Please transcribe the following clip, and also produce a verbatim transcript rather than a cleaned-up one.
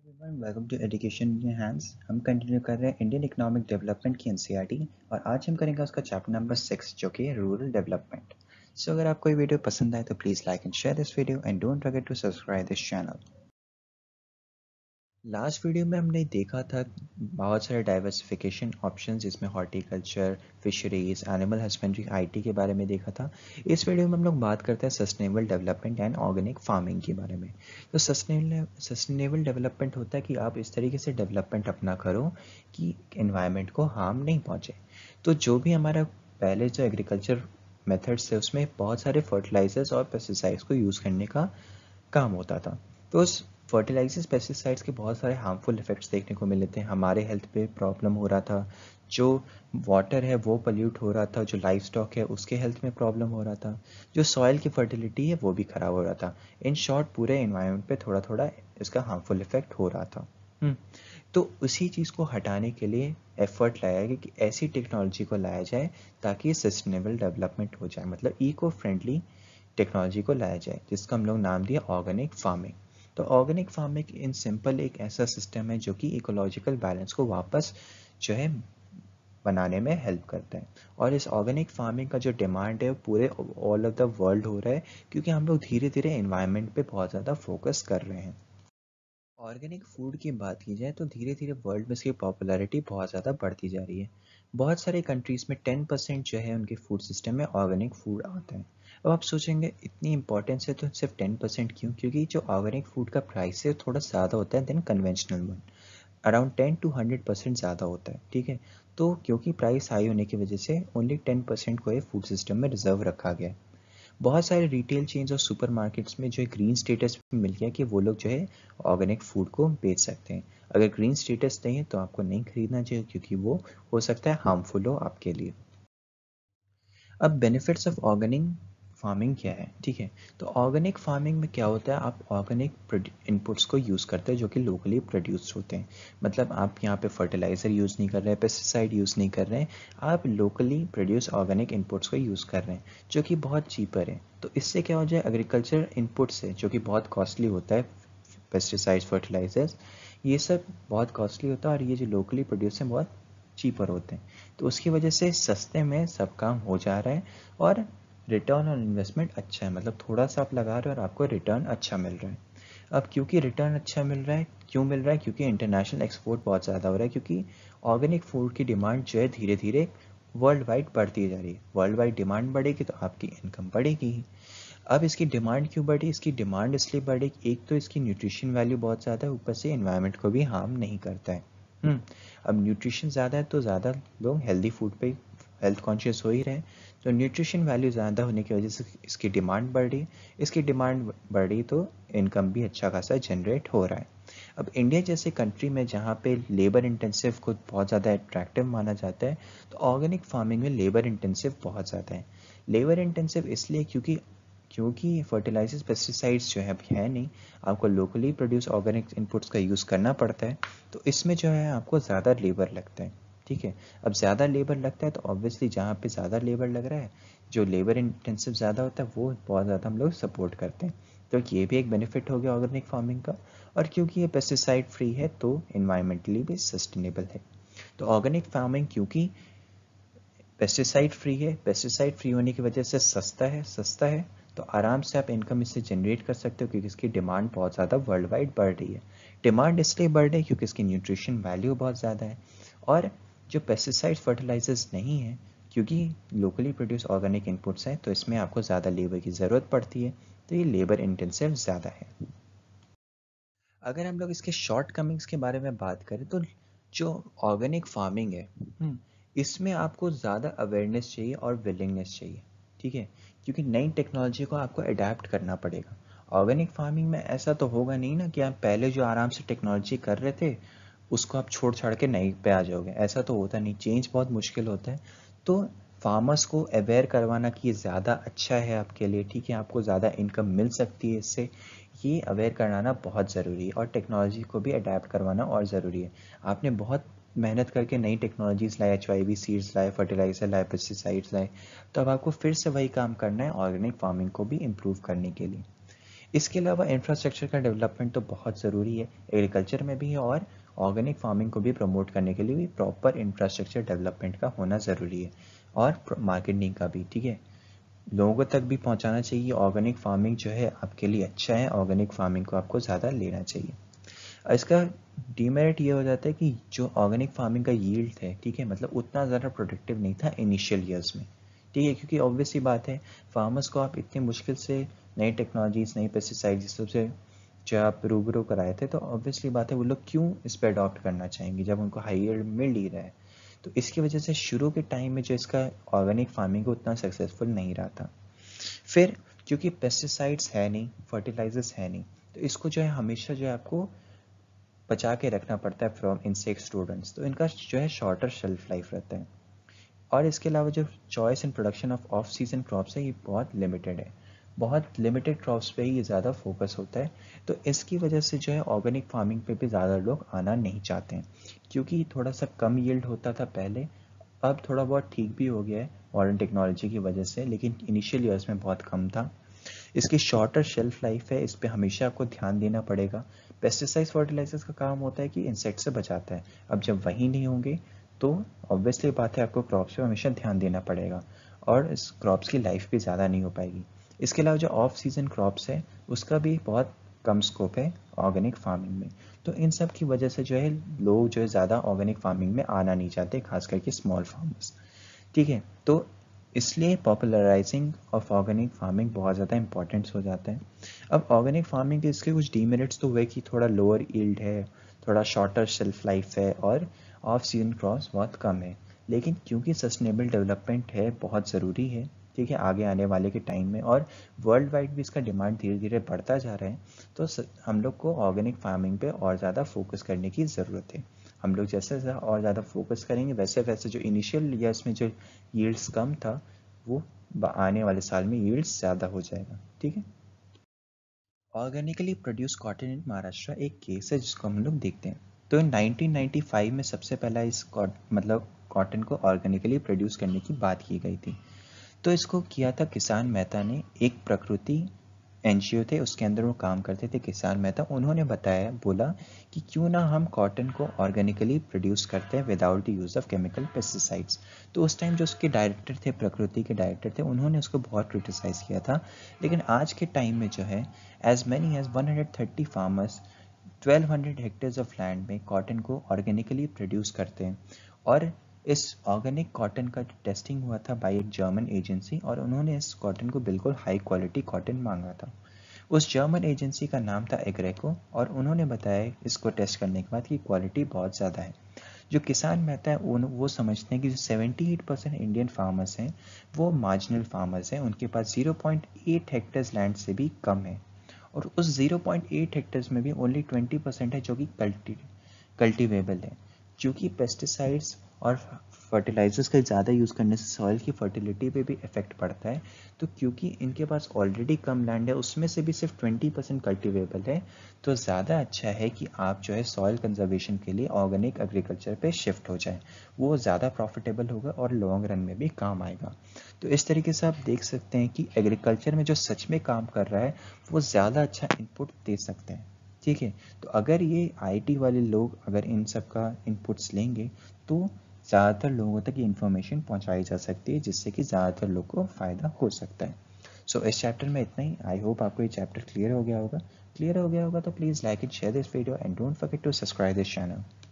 Everyone welcome to education in your hands. हम continue कर रहे हैं इंडियन इकोनॉमिक डेवलपमेंट की एनसीईआरटी और आज हम करेंगे उसका चैप्टर नंबर सिक्स जो कि रूरल डेवलपमेंट। सो अगर आपको ये वीडियो पसंद आए तो please like and share this video and don't forget to subscribe this channel. Last video में हमने देखा था बहुत सारे डाइवर्सिफिकेशन ऑप्शंस जिसमें horticulture, fisheries, animal husbandry, IT के बारे में देखा था। इस वीडियो में हम लोग बात करते हैं sustainable development and organic farming के बारे में। तो सस्टेनेबल सस्टेनेबल डेवलपमेंट होता है कि आप इस तरीके से डेवलपमेंट अपना करो कि एनवायरनमेंट को हार्म नहीं पहुँचे। तो जो भी हमारा पहले जो एग्रीकल्चर मेथड्स थे उसमें बहुत सारे फर्टिलाइजर्स और पेस्टिसाइड्स को यूज़ करने का काम होता था। तो उस फर्टिलाइजर्स पेस्टिसाइड्स के बहुत सारे हार्मफुल इफेक्ट्स देखने को मिले थे। हमारे हेल्थ पे प्रॉब्लम हो रहा था, जो वाटर है वो पल्यूट हो रहा था, जो लाइफ स्टॉक है उसके हेल्थ में प्रॉब्लम हो रहा था, जो सॉइल की फर्टिलिटी है वो भी ख़राब हो रहा था। इन शॉर्ट पूरे इन्वायरमेंट पे थोड़ा थोड़ा इसका हार्मफुल इफेक्ट हो रहा था। हम्म, तो उसी चीज़ को हटाने के लिए एफर्ट लाया गया कि ऐसी टेक्नोलॉजी को लाया जाए ताकि सस्टेनेबल डेवलपमेंट हो जाए, मतलब इको फ्रेंडली टेक्नोलॉजी को लाया जाए, जिसका हम लोग नाम दिया ऑर्गेनिक फार्मिंग। तो ऑर्गेनिक फार्मिंग इन सिंपल एक ऐसा सिस्टम है जो कि इकोलॉजिकल बैलेंस को वापस जो है बनाने में हेल्प करता है। और इस ऑर्गेनिक फार्मिंग का जो डिमांड है पूरे ऑल ऑफ द वर्ल्ड हो रहा है, क्योंकि हम लोग धीरे धीरे एनवायरनमेंट पे बहुत ज़्यादा फोकस कर रहे हैं। ऑर्गेनिक फूड की बात की जाए तो धीरे धीरे वर्ल्ड में इसकी पॉपुलैरिटी बहुत ज़्यादा बढ़ती जा रही है। बहुत सारे कंट्रीज़ में टेन परसेंट जो है उनके फूड सिस्टम में ऑर्गेनिक फूड आता है। अब आप सोचेंगे इतनी इंपॉर्टेंस है तो सिर्फ टेन परसेंट क्यों? क्योंकि जो ऑर्गेनिक फूड का प्राइस है थोड़ा ज़्यादा होता है then conventional one. Around ten to hundred percent ज़्यादा होता है, ठीक है। तो क्योंकि प्राइस हाई होने की वजह से ओनली टेन परसेंट को ये फूड सिस्टम में रिजर्व रखा गया है। बहुत सारे रिटेल चेन्स और सुपरमार्केट्स में जो है ग्रीन स्टेटस मिल गया कि वो लोग जो है ऑर्गेनिक फूड को बेच सकते हैं। अगर ग्रीन स्टेटस नहीं है तो आपको नहीं खरीदना चाहिए, क्योंकि वो हो सकता है हार्मफुल हो आपके लिए। अब बेनिफिट्स ऑफ ऑर्गेनिक फार्मिंग क्या है, ठीक है। तो ऑर्गेनिक फार्मिंग में क्या होता है, आप ऑर्गेनिक इनपुट्स को यूज़ करते हैं जो कि लोकली प्रोड्यूस्ड होते हैं। मतलब आप यहाँ पे फर्टिलाइज़र यूज़ नहीं कर रहे हैं, पेस्टिसाइड यूज़ नहीं कर रहे हैं, आप लोकली प्रोड्यूस ऑर्गेनिक इनपुट्स को यूज़ कर रहे हैं जो कि बहुत चीपर है। तो इससे क्या हो जाए, एग्रीकल्चर इनपुट से जो कि बहुत कॉस्टली होता है, पेस्टिसाइड्स, फर्टिलाइजर्स, ये सब बहुत कॉस्टली होता है और ये जो लोकली प्रोड्यूस हैं बहुत चीपर होते हैं। तो उसकी वजह से सस्ते में सब काम हो जा रहा है और रिटर्न ऑन इन्वेस्टमेंट अच्छा है, मतलब थोड़ा सा आप लगा रहे हो और आपको रिटर्न अच्छा मिल रहा है। अब क्योंकि रिटर्न अच्छा मिल रहा है, क्यों मिल रहा है? क्योंकि इंटरनेशनल एक्सपोर्ट बहुत ज़्यादा हो रहा है, क्योंकि ऑर्गेनिक फूड की डिमांड जो है धीरे धीरे वर्ल्ड वाइड बढ़ती जा रही है। वर्ल्ड वाइड डिमांड बढ़ेगी तो आपकी इनकम बढ़ेगी ही। अब इसकी डिमांड क्यों बढ़ी? इसकी डिमांड इसलिए बढ़ी, एक तो इसकी न्यूट्रिशन वैल्यू बहुत ज़्यादा है, ऊपर से एनवायरनमेंट को भी हार्म नहीं करता है। हम्म, अब न्यूट्रिशन ज़्यादा है तो ज़्यादा लोग हेल्दी फूड पे हेल्थ कॉन्शियस हो ही रहे हैं। तो न्यूट्रिशन वैल्यू ज़्यादा होने की वजह से इसकी डिमांड बढ़ रही। इसकी डिमांड बढ़ रही तो इनकम भी अच्छा खासा जनरेट हो रहा है। अब इंडिया जैसे कंट्री में जहाँ पे लेबर इंटेंसिव को बहुत ज़्यादा अट्रैक्टिव माना जाता है, तो ऑर्गेनिक फार्मिंग में लेबर इंटेंसिव बहुत ज़्यादा है। लेबर इंटेंसिव इसलिए क्योंकि क्योंकि फर्टिलाइजर्स, पेस्टिसाइड्स जो है अभी है नहीं, आपको लोकली प्रोड्यूस ऑर्गेनिक इनपुट्स का यूज़ करना पड़ता है। तो इसमें जो है आपको ज़्यादा लेबर लगता है, ठीक है। अब ज़्यादा लेबर लगता है तो ऑब्वियसली जहाँ पे ज़्यादा लेबर लग रहा है, जो लेबर इंटेंसिव ज़्यादा होता है वो बहुत ज़्यादा हम लोग सपोर्ट करते हैं। तो ये भी एक बेनिफिट हो गया ऑर्गेनिक फार्मिंग का। और क्योंकि ये पेस्टिसाइड फ्री है तो इन्वायरमेंटली भी सस्टेनेबल है। तो ऑर्गेनिक फार्मिंग क्योंकि पेस्टिसाइड फ्री है, पेस्टिसाइड फ्री होने की वजह से सस्ता है, सस्ता है तो आराम से आप इनकम इससे जनरेट कर सकते हो, क्योंकि इसकी डिमांड बहुत ज़्यादा वर्ल्ड वाइड बढ़ रही है। डिमांड इसलिए बढ़ रही है क्योंकि इसकी न्यूट्रिशन वैल्यू बहुत ज़्यादा है। और जो पेस्टिसाइड फर्टिलाइजर्स नहीं है, क्योंकि लोकली प्रोड्यूस ऑर्गेनिक इनपुट्स हैं, तो इसमें आपको ज़्यादा लेबर की ज़रूरत पड़ती है, तो ये लेबर इंटेंसिव ज़्यादा है। अगर हम लोग इसके शॉर्ट कमिंग्स के बारे में बात करें तो जो ऑर्गेनिक फार्मिंग है, हम्म, इसमें आपको ज़्यादा अवेयरनेस चाहिए और विलिंगनेस चाहिए, ठीक है। क्योंकि नई टेक्नोलॉजी को आपको अडेप्ट करना पड़ेगा। ऑर्गेनिक फार्मिंग में ऐसा तो होगा नहीं ना कि आप पहले जो आराम से टेक्नोलॉजी कर रहे थे उसको आप छोड़ छाड़ के नई पे आ जाओगे, ऐसा तो होता नहीं, चेंज बहुत मुश्किल होता है। तो फार्मर्स को अवेयर करवाना कि ये ज़्यादा अच्छा है आपके लिए, ठीक है, आपको ज़्यादा इनकम मिल सकती है इससे, ये अवेयर कराना बहुत ज़रूरी है। और टेक्नोलॉजी को भी अडेप्ट करवाना और ज़रूरी है। आपने बहुत मेहनत करके नई टेक्नोलॉजीज़ लाए, एच वाई वी सीड्स लाए, फर्टिलाइज़र लाए, पेस्टिसाइड्स लाए, तो अब आपको फिर से वही काम करना है ऑर्गेनिक फार्मिंग को भी इम्प्रूव करने के लिए। इसके अलावा इंफ्रास्ट्रक्चर का डेवलपमेंट तो बहुत ज़रूरी है, एग्रीकल्चर में भी है और ऑर्गेनिक फार्मिंग को भी प्रमोट करने के लिए भी प्रॉपर इंफ्रास्ट्रक्चर डेवलपमेंट का होना ज़रूरी है, और मार्केटिंग का भी। ठीक है, लोगों तक भी पहुंचाना चाहिए ऑर्गेनिक फार्मिंग जो है आपके लिए अच्छा है, ऑर्गेनिक फार्मिंग को आपको ज़्यादा लेना चाहिए। इसका डीमेरिट ये हो जाता है कि जो ऑर्गेनिक फार्मिंग का यील्ड है, ठीक है, मतलब उतना ज़्यादा प्रोडक्टिव नहीं था इनिशियल ईयर्स में। ठीक है, क्योंकि ऑब्वियस सी बात है, फार्मर्स को आप इतनी मुश्किल से नई टेक्नोलॉजीज, नई पेस्टिसाइड्स सबसे जो आप रूबरू कराए थे, तो ऑब्वियसली बात है वो लोग क्यों इस पर अडॉप्ट करना चाहेंगे जब उनको हाई यील्ड मिल ही रहा है। तो इसकी वजह से शुरू के टाइम में जो इसका ऑर्गेनिक फार्मिंग उतना सक्सेसफुल नहीं रहा था। फिर क्योंकि पेस्टिसाइड्स है नहीं, फर्टिलाइजर्स है नहीं, तो इसको जो है हमेशा जो है आपको बचा के रखना पड़ता है फ्रॉम इंसेक्ट स्टूडेंट्स, तो इनका जो है शॉर्टर शेल्फ लाइफ रहता है। और इसके अलावा जो choice and production of off season crops है ये बहुत लिमिटेड है, बहुत लिमिटेड क्रॉप्स पे ही ये ज़्यादा फोकस होता है। तो इसकी वजह से जो है ऑर्गेनिक फार्मिंग पे भी ज़्यादा लोग आना नहीं चाहते हैं, क्योंकि थोड़ा सा कम यील्ड होता था पहले, अब थोड़ा बहुत ठीक भी हो गया है मॉडर्न टेक्नोलॉजी की वजह से, लेकिन इनिशियल ईयर्स में बहुत कम था। इसकी शॉर्टर शेल्फ लाइफ है, इस पे हमेशा आपको ध्यान देना पड़ेगा। पेस्टिसाइड्स फर्टिलाइजर्स का काम होता है कि इंसेक्ट से बचाता है, अब जब वही नहीं होंगे तो ऑब्वियसली बात है आपको क्रॉप्स पे हमेशा ध्यान देना पड़ेगा, और इस क्रॉप्स की लाइफ भी ज़्यादा नहीं हो पाएगी। इसके अलावा जो ऑफ सीजन क्रॉप्स है उसका भी बहुत कम स्कोप है ऑर्गेनिक फार्मिंग में। तो इन सब की वजह से जो है लोग जो है ज़्यादा ऑर्गेनिक फार्मिंग में आना नहीं चाहते, खास करके स्मॉल फार्मर्स। ठीक है, तो इसलिए पॉपुलराइजिंग ऑफ ऑर्गेनिक फार्मिंग बहुत ज़्यादा इंपॉर्टेंट हो जाता है। अब ऑर्गेनिक फार्मिंग के इसके कुछ डीमेरिट्स तो हुए कि थोड़ा लोअर यील्ड है, थोड़ा शॉर्टर शेल्फ लाइफ है, और ऑफ सीजन क्रॉप्स बहुत कम है। लेकिन क्योंकि सस्टेनेबल डेवलपमेंट है, बहुत ज़रूरी है, ठीक है, आगे आने वाले के टाइम में, और वर्ल्ड वाइड भी इसका डिमांड धीरे धीरे बढ़ता जा रहा है, तो हम लोग को ऑर्गेनिक फार्मिंग पे और ज़्यादा फोकस करने की ज़रूरत है। हम लोग जैसे जैसे और ज़्यादा फोकस करेंगे, वैसे वैसे जो इनिशियल ईयर्स में जो यील्ड्स कम था, वो आने वाले साल में यील्ड्स ज़्यादा हो जाएगा। ठीक है, organically produce cotton in Maharashtra एक केस है जिसको हम लोग देखते हैं। तो इन नाइनटीन नाइंटी फाइव में सबसे पहला इस मतलब कॉटन को ऑर्गेनिकली प्रोड्यूस करने की बात की गई थी। तो इसको किया था किसान मेहता ने, एक प्रकृति एनजीओ थे, उसके अंदर वो काम करते थे किसान मेहता। उन्होंने बताया, बोला कि क्यों ना हम कॉटन को ऑर्गेनिकली प्रोड्यूस करते हैं without the use of chemical pesticides. तो उस टाइम जो उसके डायरेक्टर थे, प्रकृति के डायरेक्टर थे, उन्होंने उसको बहुत क्रिटिसाइज़ किया था। लेकिन आज के टाइम में जो है as many as one hundred thirty farmers twelve hundred hectares of land में कॉटन को ऑर्गेनिकली प्रोड्यूस करते हैं। और इस ऑर्गेनिक कॉटन का टेस्टिंग हुआ था बाय एक जर्मन एजेंसी, और उन्होंने इस कॉटन को बिल्कुल हाई क्वालिटी कॉटन मांगा था। उस जर्मन एजेंसी का नाम था एग्रेको, और उन्होंने बताया इसको टेस्ट करने के बाद कि क्वालिटी बहुत ज़्यादा है। जो किसान मेहता है उन वो समझते हैं कि जो seventy eight percent Indian farmers हैं वो मार्जिनल फार्मर्स हैं, उनके पास zero point eight hectares land से भी कम है, और उस ज़ीरो पॉइंट एट हेक्टेयर्स में भी ओनली ट्वेंटी परसेंट है जो कि कल्टी कल्टिवेबल है। क्योंकि पेस्टिसाइड्स और फर्टिलाइजर्स का ज़्यादा यूज़ करने से सॉइल की फर्टिलिटी पे भी इफेक्ट पड़ता है। तो क्योंकि इनके पास ऑलरेडी कम लैंड है, उसमें से भी सिर्फ ट्वेंटी परसेंट कल्टिवेबल है, तो ज़्यादा अच्छा है कि आप जो है सॉइल कंजर्वेशन के लिए ऑर्गेनिक एग्रीकल्चर पे शिफ्ट हो जाएं। वो ज़्यादा प्रॉफिटेबल होगा और लॉन्ग रन में भी काम आएगा। तो इस तरीके से आप देख सकते हैं कि एग्रीकल्चर में जो सच में काम कर रहा है वो ज़्यादा अच्छा इनपुट दे सकते हैं। ठीक है, तो अगर ये आईटी वाले लोग अगर इन सब का इनपुट्स लेंगे तो ज़्यादातर लोगों तक ये इन्फॉर्मेशन पहुंचाई जा सकती है, जिससे कि ज़्यादातर लोग को फ़ायदा हो सकता है। सो so, इस चैप्टर में इतना ही। आई होप आपको ये चैप्टर क्लियर हो गया होगा। क्लियर हो गया होगा तो please like and share this video and don't forget to subscribe this channel.